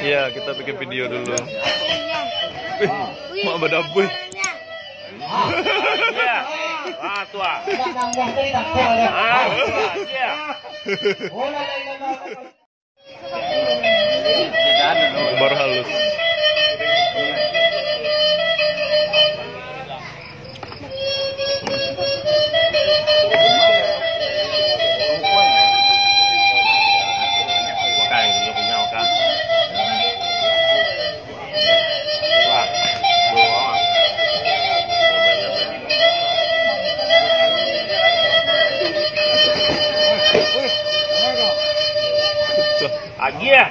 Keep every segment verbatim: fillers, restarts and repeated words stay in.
Iya, kita bikin video dulu. Mak badabuy. Iya. Ah, tua. Ah, iya. Baru halus. Agia.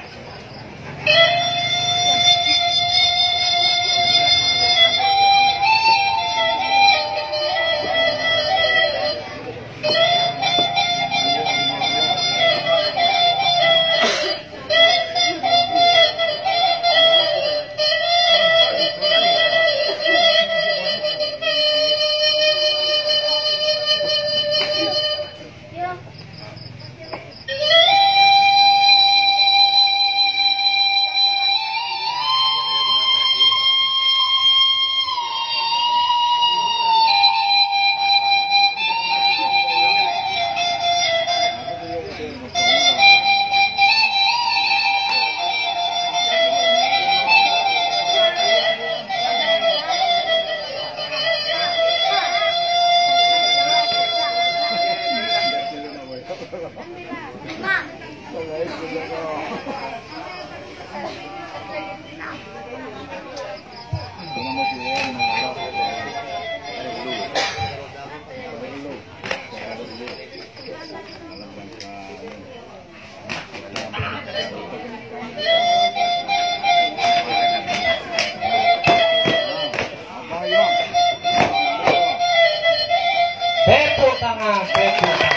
Tepuk tangan, tepuk tangan.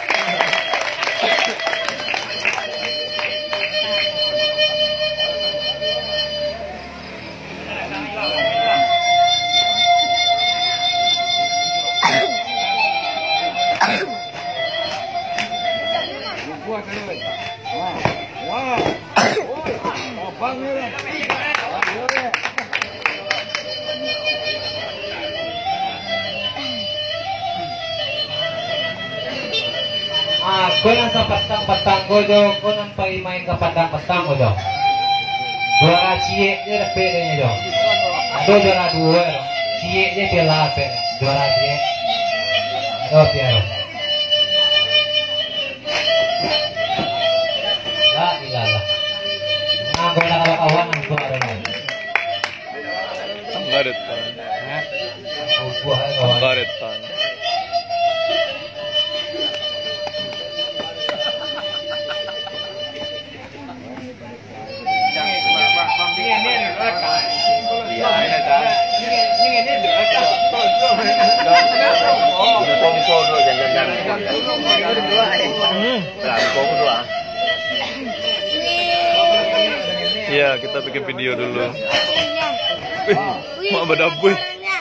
Aku nang sa patang-patang ko do, ko nang paimain ka patang-patang ko do. Juara cie dia pede nya do. Ado juara dua, cie dia pela pe, juara cie. Do piaro. La ilaha. Ngago na kalau kawan ang juara na. Ngarit pan. Ha? Ang buhay kawan. Ngarit pan. Iya, kita bikin video dulu. Mak badabuy.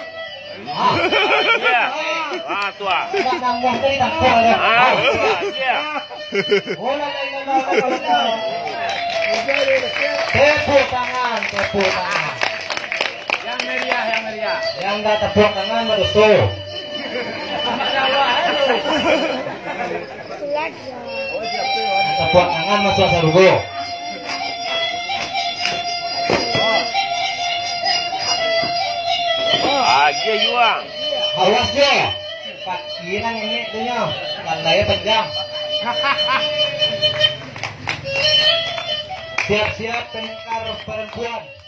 Iya. Ah, tua. Ah, iya. Tepuk tangan, tepuk tangan. Yang meriah, yang meriah. Yang nggak tepuk tangan merusuh. Tepuk tangan masuk surga. Agia juang. Awas jo. Pak Kinang ini tuh tandanya panjang. Siap-siap tengkar perempuan.